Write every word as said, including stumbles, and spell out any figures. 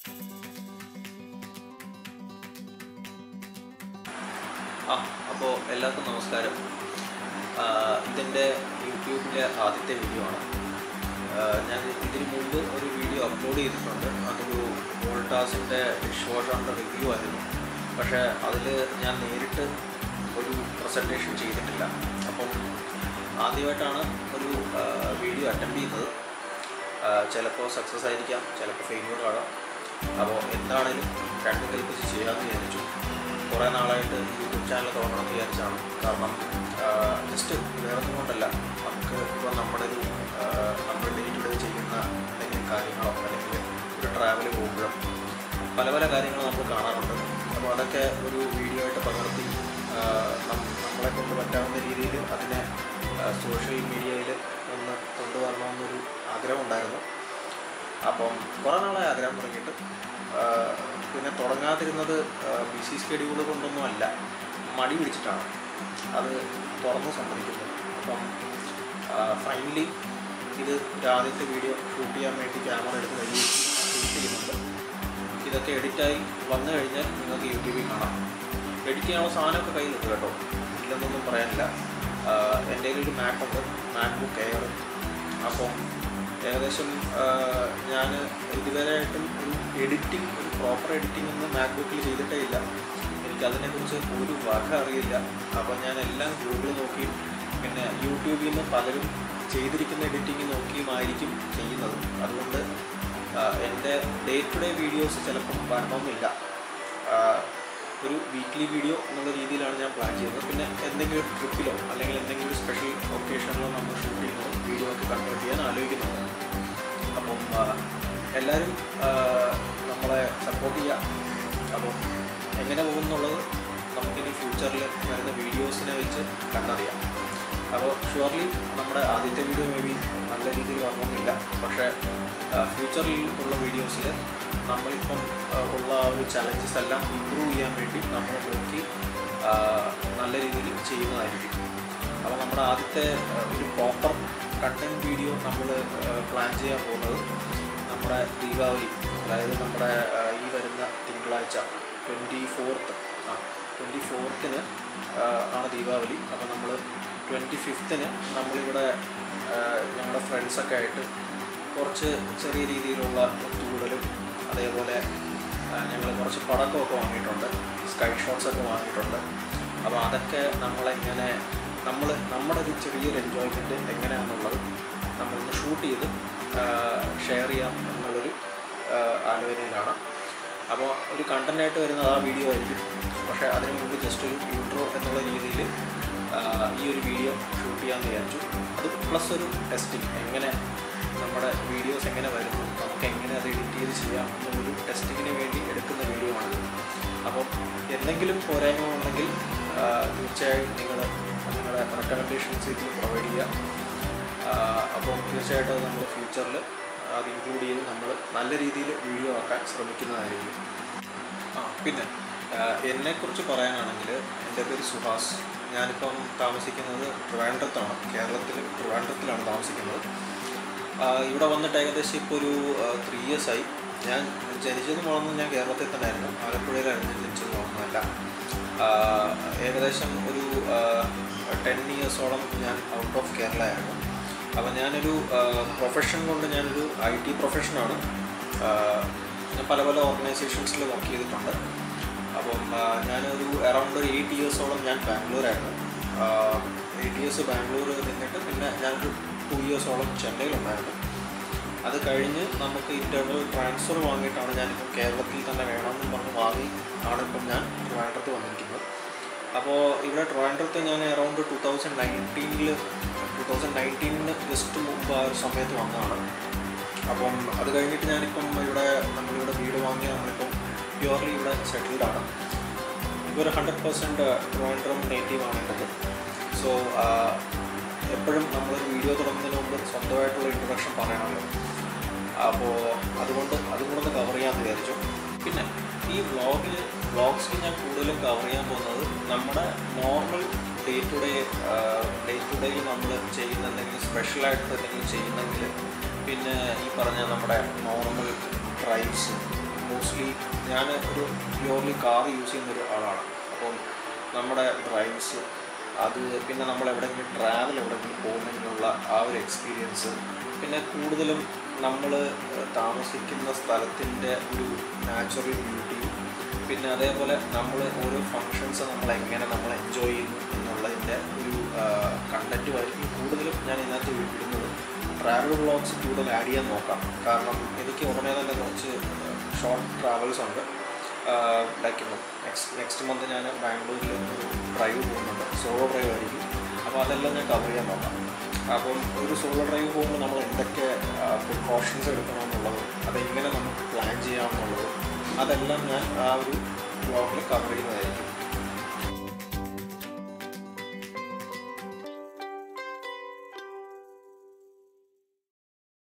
ആ അപ്പോൾ എല്ലാവർക്കും നമസ്കാരം. ഇതിൻ്റെ യൂട്യൂബിലെ ആദ്യത്തെ വീഡിയോ ആണ്. ഞാൻ ഇതിന് മുമ്പ് ഒരു വീഡിയോ അപ്ലോഡ് ചെയ്തിട്ടുണ്ട്. അതൊരു വോൾട്ടാസിൻ്റെ ഡിഷ് വാഷറിൻ്റെ റിവ്യൂ ആയിരുന്നു. പക്ഷേ അതിൽ ഞാൻ നേരിട്ട് ഒരു പ്രസൻറ്റേഷൻ ചെയ്തിട്ടില്ല. അപ്പം ആദ്യമായിട്ടാണ് ഒരു വീഡിയോ അറ്റൻഡ് ചെയ്യുന്നത്. ചിലപ്പോൾ സക്സസ് ആയിരിക്കാം, ചിലപ്പോൾ ഫെയിലിയർ ആകാം. അപ്പോൾ എന്താണേലും രണ്ടും കൽപ്പിച്ച് ചെയ്യാമെന്ന് വിചാരിച്ചു. കുറേ നാളായിട്ട് യൂട്യൂബ് ചാനൽ തുടങ്ങണമെന്ന് വിചാരിച്ചാണ്. കാരണം ജസ്റ്റ് വേറൊന്നും കൊണ്ടല്ല, നമുക്ക് ഇപ്പോൾ നമ്മുടെ ഒരു നമ്മൾ ഡേ ടു ഡേ ചെയ്യുന്ന എന്തെങ്കിലും കാര്യങ്ങളോ അല്ലെങ്കിൽ ഒരു ട്രാവൽ പോകുമ്പോഴോ പല പല കാര്യങ്ങൾ നമ്മൾ കാണാറുണ്ട്. അപ്പോൾ അതൊക്കെ ഒരു വീഡിയോ ആയിട്ട് പകർത്തി നമ്മളെ കൊണ്ട് പറ്റാവുന്ന രീതിയിൽ അതിനെ സോഷ്യൽ മീഡിയയിൽ ഒന്ന് കൊണ്ടുവരണമെന്നൊരു ആഗ്രഹം ഉണ്ടായിരുന്നു. അപ്പം കുറേ നാളായി ആഗ്രഹം തുടങ്ങിയിട്ട്. പിന്നെ തുടങ്ങാതിരുന്നത് ബിസി സ്കെഡ്യൂൾ കൊണ്ടൊന്നും അല്ല, മടി പിടിച്ചിട്ടാണ് അത് തുറന്ന് സമ്മതിക്കുന്നത്. അപ്പം ഫൈനലി ഇത് ഒരു ആദ്യത്തെ വീഡിയോ ഷൂട്ട് ചെയ്യാൻ വേണ്ടി ക്യാമറ എടുത്ത് കഴിഞ്ഞ് ഷൂട്ട് ചെയ്യുന്നുണ്ട്. ഇതൊക്കെ എഡിറ്റായി വന്നു കഴിഞ്ഞാൽ നിങ്ങൾക്ക് യൂട്യൂബിൽ കാണാം. എഡിറ്റ് ചെയ്യാനുള്ള സാധനമൊക്കെ കയ്യിലുണ്ട് കേട്ടോ, ഇല്ലെന്നൊന്നും പറയാനില്ല. എൻ്റെ കയ്യിൽ ഒരു മാക്കുണ്ട്, മാക്ബുക്ക് എയർ. അപ്പം ഏകദേശം ഞാൻ ഇതുവരെയായിട്ടും ഒരു എഡിറ്റിംഗ് ഒരു പ്രോപ്പർ എഡിറ്റിംഗ് ഒന്നും മാക്ബുക്കിൽ ചെയ്തിട്ടേ ഇല്ല. എനിക്കതിനെക്കുറിച്ച് ഒരു വക അറിയില്ല. അപ്പോൾ ഞാൻ എല്ലാം ഗൂഗിൾ നോക്കിയും പിന്നെ യൂട്യൂബിൽ നിന്ന് പലരും ചെയ്തിരിക്കുന്ന എഡിറ്റിംഗ് നോക്കിയുമായിരിക്കും ചെയ്യുന്നത്. അതുകൊണ്ട് എൻ്റെ ഡേ ടു ഡേ വീഡിയോസ് ചിലപ്പം വരണമെന്നില്ല. ഒരു വീക്ക്ലി വീഡിയോ എന്നുള്ള രീതിയിലാണ് ഞാൻ പ്ലാൻ ചെയ്യുന്നത്. പിന്നെ എന്തെങ്കിലും ട്രിപ്പിലോ അല്ലെങ്കിൽ എന്തെങ്കിലും സ്പെഷ്യൽ ഒക്കേഷനിലോ നമ്മൾ ഷൂട്ട് ചെയ്യുന്നോ വീഡിയോ ഒക്കെ കൺവേർട്ട് ചെയ്യാൻ ആലോചിക്കുന്നുണ്ട്. അപ്പം എല്ലാവരും നമ്മളെ സപ്പോർട്ട് ചെയ്യുക. അപ്പം എങ്ങനെ പോകുന്നുള്ളത് നമുക്കിനി ഫ്യൂച്ചറിൽ വരുന്ന വീഡിയോസിനെ വെച്ച് കണ്ടറിയാം. അപ്പോൾ ഷുവർലി നമ്മുടെ ആദ്യത്തെ വീഡിയോ മേ ബി നല്ല രീതിയിൽ വരണമെന്നില്ല. പക്ഷേ ഫ്യൂച്ചറിൽ ഉള്ള വീഡിയോസിൽ നമ്മളിപ്പം ഉള്ള ആ ഒരു ചലഞ്ചസ് എല്ലാം ഇമ്പ്രൂവ് ചെയ്യാൻ വേണ്ടി നമ്മൾ നോക്കി നല്ല രീതിയിൽ ചെയ്യുന്നതായിരിക്കും. അപ്പോൾ നമ്മുടെ ആദ്യത്തെ ഒരു പ്രോപ്പർ കണ്ടൻറ് വീഡിയോ നമ്മൾ പ്ലാൻ ചെയ്യാൻ പോകുന്നത് നമ്മുടെ ദീപാവലി, അതായത് നമ്മുടെ ഈ വരുന്ന തിങ്കളാഴ്ച ട്വൻറ്റി ഫോർത്ത് ആ ട്വൻറ്റി ഫോർത്തിന് ആണ് ദീപാവലി. അപ്പോൾ നമ്മൾ ട്വൻറ്റി ഫിഫ്ത്തിന് നമ്മളിവിടെ ഞങ്ങളുടെ ഫ്രണ്ട്സൊക്കെ ആയിട്ട് കുറച്ച് ചെറിയ രീതിയിലുള്ള ഒത്തുകൂടലും അതേപോലെ ഞങ്ങൾ കുറച്ച് പടക്കമൊക്കെ വാങ്ങിയിട്ടുണ്ട്, സ്കൈ ഷോട്ട്സൊക്കെ വാങ്ങിയിട്ടുണ്ട്. അപ്പോൾ അതൊക്കെ നമ്മളെങ്ങനെ നമ്മൾ നമ്മുടെ ഒരു ചെറിയൊരു എൻജോയ്മെൻറ്റ് എങ്ങനെയാണെന്നുള്ളത് നമ്മളൊന്ന് ഷൂട്ട് ചെയ്ത് ഷെയർ ചെയ്യാം എന്നുള്ളൊരു ആലോചനയിലാണ്. അപ്പോൾ ഒരു കണ്ടൻറ്റായിട്ട് വരുന്നത് ആ വീഡിയോ ആയിരിക്കും. പക്ഷേ അതിന് മുമ്പ് ജസ്റ്റ് ഒരു ഇൻട്രോ എന്നുള്ള രീതിയിൽ ഈ ഒരു വീഡിയോ ഷൂട്ട് ചെയ്യാമെന്ന് വിചാരിച്ചു. അത് പ്ലസ് ഒരു ടെസ്റ്റിംഗ്, എങ്ങനെ നമ്മുടെ വീഡിയോസ് എങ്ങനെ വരുന്നു, നമുക്ക് എങ്ങനെ അത് എഡിറ്റ് ചെയ്ത് ചെയ്യാം എന്നൊരു ടെസ്റ്റിങ്ങിന് വേണ്ടി എടുക്കുന്ന വീഡിയോ ആണ്. അപ്പം എന്തെങ്കിലും പോരായ്മ ഉണ്ടെങ്കിൽ തീർച്ചയായും നിങ്ങൾ നിങ്ങളുടെ റെക്കമെൻഡേഷൻസ് ഇതിൽ പ്രൊവൈഡ് ചെയ്യുക. അപ്പോൾ തീർച്ചയായിട്ടും നമ്മൾ ഫ്യൂച്ചറിൽ അത് ഇൻക്ലൂഡ് ചെയ്ത് നമ്മൾ നല്ല രീതിയിൽ വീഡിയോ ആക്കാൻ ശ്രമിക്കുന്നതായിരിക്കും. ആ പിന്നെ എന്നെക്കുറിച്ച് പറയാനാണെങ്കിൽ എൻ്റെ പേര് സുഹാസ്. ഞാനിപ്പം താമസിക്കുന്നത് ട്രിവാൻഡ്രത്താണ്, കേരളത്തിൽ ട്രിവാൻഡ്രത്തിലാണ് താമസിക്കുന്നത്. ഇവിടെ വന്നിട്ട് ഏകദേശം ഇപ്പോൾ ഒരു ത്രീ ഇയേഴ്സായി. ഞാൻ ജനിച്ചതും വളർന്നതും ഞാൻ കേരളത്തിൽ തന്നെ ആയിരുന്നു, ആലപ്പുഴയിലായിരുന്നു ഞാൻ ജനിച്ചത് വളർന്നതല്ല. ഏകദേശം ഒരു ടെൻ ഇയേഴ്സോളം ഞാൻ ഔട്ട് ഓഫ് കേരള ആയിരുന്നു. അപ്പം ഞാനൊരു പ്രൊഫഷൻ കൊണ്ട് ഞാനൊരു ഐ ടി പ്രൊഫഷനാണ്. ഞാൻ പല പല ഓർഗനൈസേഷൻസിൽ വർക്ക് ചെയ്തിട്ടുണ്ട്. അപ്പം ഞാനൊരു അറൗണ്ട് ഒരു എയ്റ്റ് ഇയേഴ്സോളം ഞാൻ ബാംഗ്ലൂരായിരുന്നു. എയ്റ്റ് ഇയേഴ്സ് ബാംഗ്ലൂർ നിന്നിട്ട് പിന്നെ ഞാനൊരു ടു ഇയേഴ്സോളം ചെന്നൈയിലുണ്ടായിരുന്നു. അത് കഴിഞ്ഞ് നമുക്ക് ഇൻ്റർണൽ ട്രാൻസ്ഫർ വാങ്ങിയിട്ടാണ് ഞാനിപ്പോൾ കേരളത്തിൽ തന്നെ വേണമെന്ന് പറഞ്ഞ് വാങ്ങി ആണ് ഇപ്പം ഞാൻ ട്രിവാൻഡ്രത്ത് വന്നിരിക്കുന്നത്. അപ്പോൾ ഇവിടെ ട്രിവാൻഡ്രത്ത് ഞാൻ അറൗണ്ട് ടു തൗസൻഡ് നയൻറ്റീനിൽ ടു തൗസൻഡ് നയൻറ്റീനിന് ജസ്റ്റ് മുമ്പ് ആ ഒരു സമയത്ത് വന്നതാണ്. അപ്പം അത് കഴിഞ്ഞിട്ട് ഞാനിപ്പം ഇവിടെ നമ്മളിവിടെ വീട് വാങ്ങി നമ്മളിപ്പം പ്യുവർലി ഇവിടെ സെറ്റിൽഡാണ്. ഇപ്പോൾ ഒരു ഹൺഡ്രഡ് പെർസെൻറ്റ് ട്രിവാൻഡ്രം നേറ്റീവാണ് എൻ്റെത്. സോ എപ്പോഴും നമ്മൾ വീഡിയോ തുടങ്ങുന്നതിന് മുമ്പ് സ്വന്തമായിട്ടുള്ള ഇൻട്രൊഡക്ഷൻ പറയണമല്ലോ. അപ്പോൾ അതുകൊണ്ട് അതും കൂടെ ഒന്ന് കവർ ചെയ്യാമെന്ന് വിചാരിച്ചു. പിന്നെ ഈ വ്ളോഗിൽ വ്ളോഗ്സിൽ ഞാൻ കൂടുതലും കവർ ചെയ്യാൻ പോകുന്നത് നമ്മുടെ normal day to day day to ഡേയിൽ നമ്മൾ ചെയ്യുന്ന എന്തെങ്കിലും സ്പെഷ്യലായിട്ട് എന്തെങ്കിലും ചെയ്യുന്നെങ്കിൽ, പിന്നെ ഈ പറഞ്ഞ നമ്മുടെ നോർമൽ ഡ്രൈവ്സ്, മോസ്റ്റ്ലി ഞാൻ ഒരു പ്യൂർലി കാർ യൂസ് ചെയ്യുന്നൊരു ആളാണ്. അപ്പം നമ്മുടെ ഡ്രൈവ്സ്, അത് പിന്നെ നമ്മൾ എവിടെയെങ്കിലും ട്രാവൽ എവിടെയെങ്കിലും പോകുന്നതിനുള്ള ആ ഒരു എക്സ്പീരിയൻസ്, പിന്നെ കൂടുതലും നമ്മൾ താമസിക്കുന്ന സ്ഥലത്തിൻ്റെ ഒരു നാച്ചുറൽ ബ്യൂട്ടി, പിന്നെ അതേപോലെ നമ്മൾ ഓരോ ഫങ്ഷൻസ് നമ്മൾ എങ്ങനെ നമ്മൾ എൻജോയ് ചെയ്യുന്നു എന്നുള്ളതിൻ്റെ ഒരു കണ്ടൻറ്റുമായിരിക്കും കൂടുതലും ഞാൻ ഇതിനകത്ത് വിടുന്നത്. ട്രാവൽ വ്ളോഗ്സ് കൂടുതൽ ആഡ് ചെയ്യാൻ നോക്കാം. കാരണം എനിക്ക് ഉടനെ തന്നെ കുറച്ച് ഷോർട്ട് ട്രാവൽസ് ഉണ്ട്. ലൈക്ക് നെക്സ്റ്റ് നെക്സ്റ്റ് മന്ത് ഞാൻ ബാംഗ്ലൂരിൽ ഒരു ഡ്രൈവ് പോകുന്നുണ്ട്, സോളോ ഡ്രൈവ് ആയിരിക്കും. അപ്പോൾ അതെല്ലാം ഞാൻ കവർ ചെയ്യാൻ നോക്കാം. അപ്പം ഒരു സോളോ ഡ്രൈവ് പോകുമ്പോൾ നമ്മൾ എന്തൊക്കെ പ്രിക്കോഷൻസ് എടുക്കണമെന്നുള്ളതും അതെങ്ങനെ നമുക്ക് പ്ലാൻ ചെയ്യാമെന്നുള്ളതും അതെല്ലാം ഞാൻ ആ ഒരു വ്ളോഗിൽ കവർ ചെയ്യുന്നതായിരിക്കും.